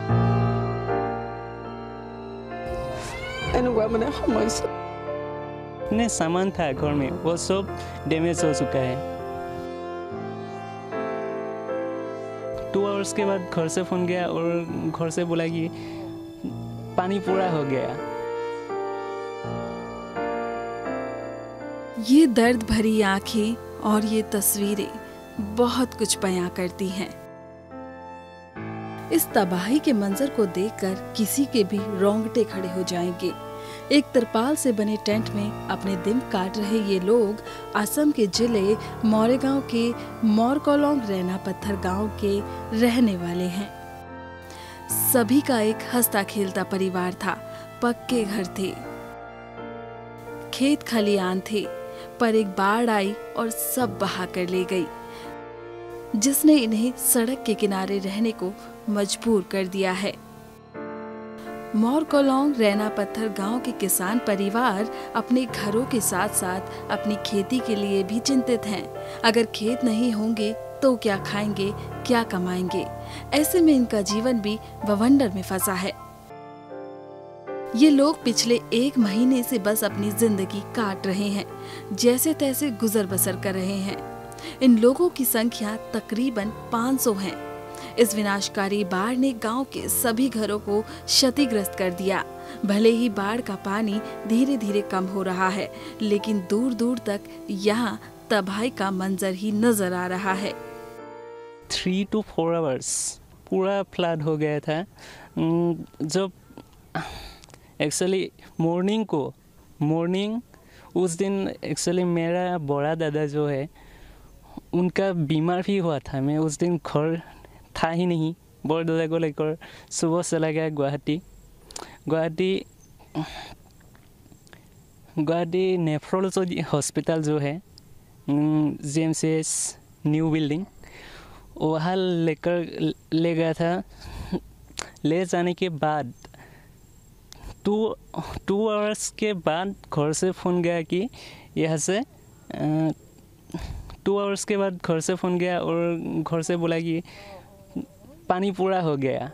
इतने सामान था घर में, वो सब डैमेज हो चुका है। 2 आवर्स के बाद घर से फ़ोन गया और घर से बोला कि पानी पूरा हो गया। ये दर्द भरी आंखें और ये तस्वीरें बहुत कुछ बयां करती हैं। इस तबाही के मंजर को देखकर किसी के भी रोंगटे खड़े हो जाएंगे। एक तिरपाल से बने टेंट में अपने दिन काट रहे ये लोग असम के जिले मोरेगांव के मोरकोलोंग रैना पत्थर गांव के रहने वाले हैं। सभी का एक हंसता खेलता परिवार था। पक्के घर थे, खेत खलियान थे, पर एक बाढ़ आई और सब बहा कर ले गई, जिसने इन्हें सड़क के किनारे रहने को मजबूर कर दिया है। मोरकोलोंग रैना पत्थर गांव के किसान परिवार अपने घरों के साथ साथ अपनी खेती के लिए भी चिंतित हैं। अगर खेत नहीं होंगे तो क्या खाएंगे, क्या कमाएंगे? ऐसे में इनका जीवन भी बवंडर में फंसा है। ये लोग पिछले 1 महीने से बस अपनी जिंदगी काट रहे हैं, जैसे तैसे गुजर बसर कर रहे हैं। इन लोगों की संख्या तकरीबन 500 है। इस विनाशकारी बाढ़ ने गांव के सभी घरों को क्षतिग्रस्त कर दिया। भले ही बाढ़ का पानी धीरे धीरे कम हो रहा है, लेकिन दूर दूर तक यहाँ तबाही का मंजर ही नजर आ रहा है। 3 to 4 आवर्स पूरा फ्लड हो गया था। जब एक्चुअली मॉर्निंग उस दिन एक्चुअली मेरा बड़ा दादा जो है उनका बीमार भी हुआ था। मैं उस दिन घर था ही नहीं। बड़ा दादा को लेकर सुबह चला गया गुवाहाटी नेफ्रोलॉजी हॉस्पिटल जो है GMCH न्यू बिल्डिंग, वहाँ ले गया था। ले जाने के बाद 2 आवर्स के बाद घर से फ़ोन गया कि यहाँ से 2 आवर्स के बाद घर से फ़ोन गया और घर से बोला कि पानी पूरा हो गया।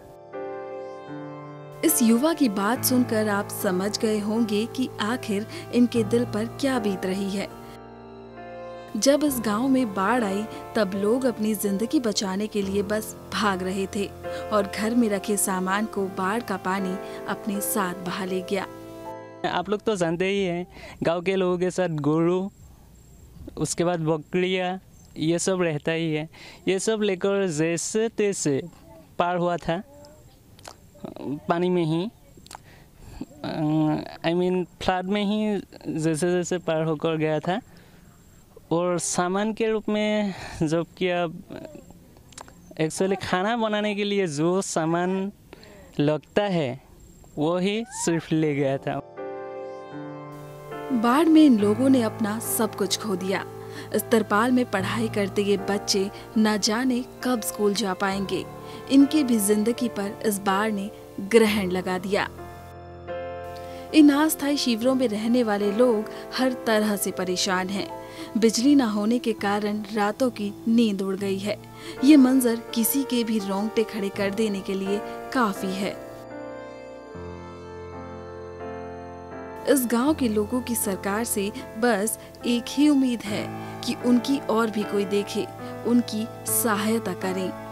इस युवा की बात सुनकर आप समझ गए होंगे कि आखिर इनके दिल पर क्या बीत रही है। जब इस गांव में बाढ़ आई तब लोग अपनी जिंदगी बचाने के लिए बस भाग रहे थे और घर में रखे सामान को बाढ़ का पानी अपने साथ बहा ले गया। आप लोग तो जानते ही हैं, गांव के लोगों के साथ गोरू, उसके बाद बकरियाँ, ये सब रहता ही है। ये सब लेकर जैसे तैसे पार हुआ था पानी में ही, फ्लड में ही जैसे जैसे पार होकर गया था। और सामान के रूप में जब किया, एक्चुअली खाना बनाने के लिए जो सामान लगता है वो ही सिर्फ ले गया था। बाढ़ में इन लोगों ने अपना सब कुछ खो दिया। इस तिरपाल में पढ़ाई करते ये बच्चे न जाने कब स्कूल जा पाएंगे। इनकी भी जिंदगी पर इस बाढ़ ने ग्रहण लगा दिया। इन अस्थायी शिविरों में रहने वाले लोग हर तरह से परेशान हैं। बिजली न होने के कारण रातों की नींद उड़ गई है। ये मंजर किसी के भी रोंगटे खड़े कर देने के लिए काफी है। इस गांव के लोगों की सरकार से बस एक ही उम्मीद है कि उनकी और भी कोई देखे, उनकी सहायता करें।